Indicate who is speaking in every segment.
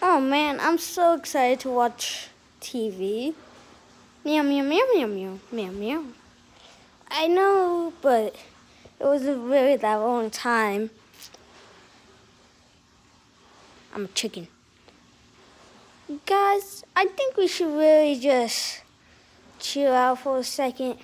Speaker 1: Oh man, I'm so excited to watch TV. Meow, meow, meow, meow, meow, meow, meow. I know, but it wasn't really that long time. I'm a chicken. Guys, I think we should really just chill out for a second.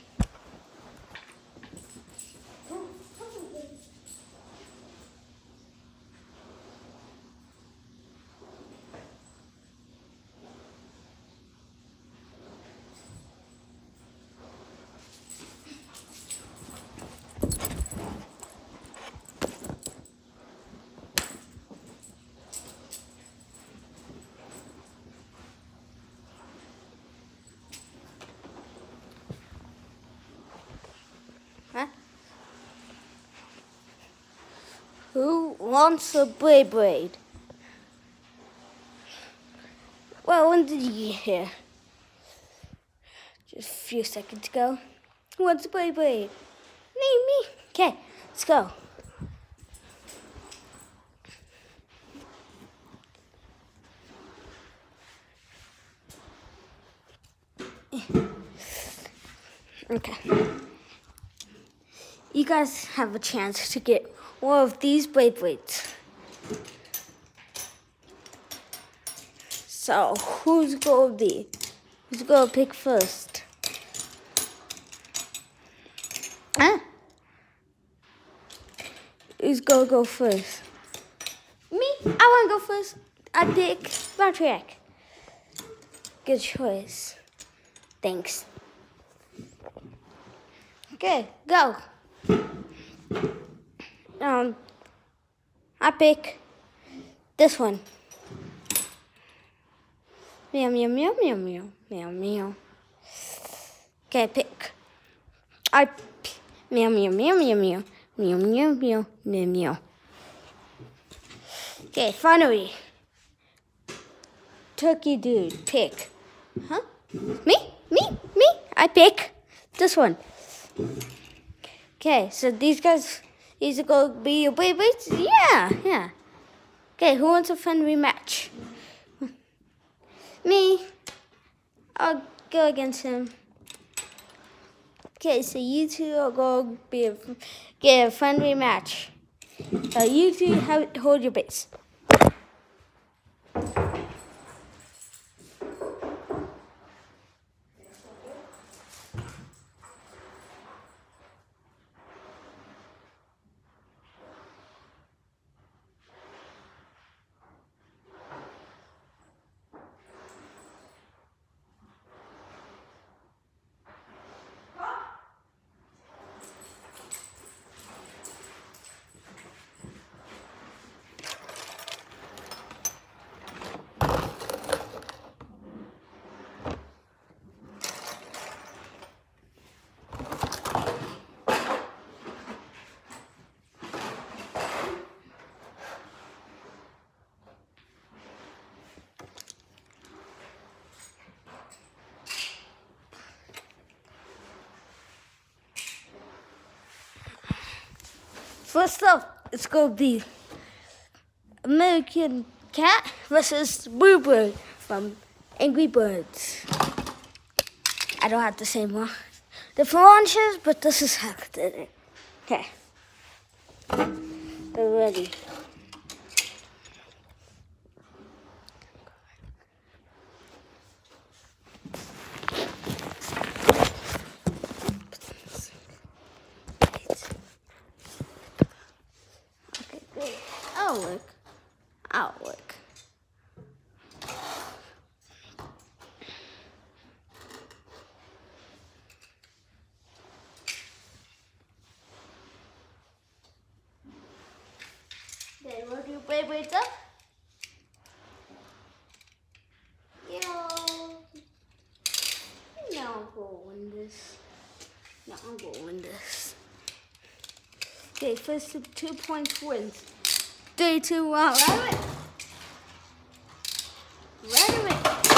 Speaker 1: Huh? Who wants a Beyblade? Well, when did you get here? Just a few seconds ago. Who wants a Beyblade? Me. Okay, let's go. Okay. You guys have a chance to get one of these Beyblades. So, who's gonna be? Who's gonna pick first? Huh? Who's gonna go first? Me? I wanna go first. I pick Patrick. Good choice. Thanks. Okay, go. I pick this one. Meow, meow, meow, meow, meow, meow, meow. Okay, pick. Meow, meow, meow, meow, meow, meow, meow, meow, meow, meow. Okay, finally. Turkey dude, pick. Huh? Me? I pick this one. Okay, so these are gonna be your Beyblades? Yeah. Okay, who wants a friendly match? Me. I'll go against him. Okay, so you two are going to get a friendly match. You two hold your base. First up, it's going to be American Cat versus Bluebird from Angry Birds. I don't have the same one. Different launches, but this is how I did it. Okay. They're ready. I'll look. Okay, we'll do Beyblades up. Yo. Now I'm gonna win this. Okay, first 2 points wins. 3, 2, 1, right away.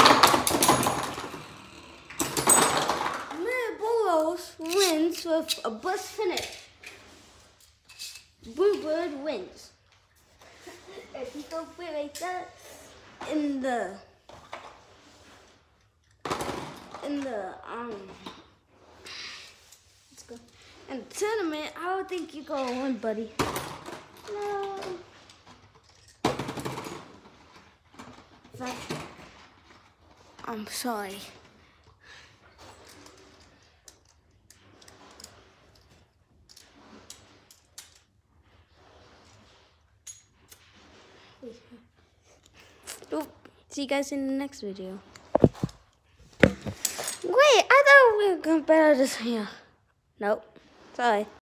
Speaker 1: Bolos wins with a bus finish. Bluebird wins. If you go play like that, in the let's go. In the tournament, I don't think you're gonna win, buddy. No. I'm sorry. See you guys in the next video. Wait, I thought we were gonna better this here. Nope. Sorry.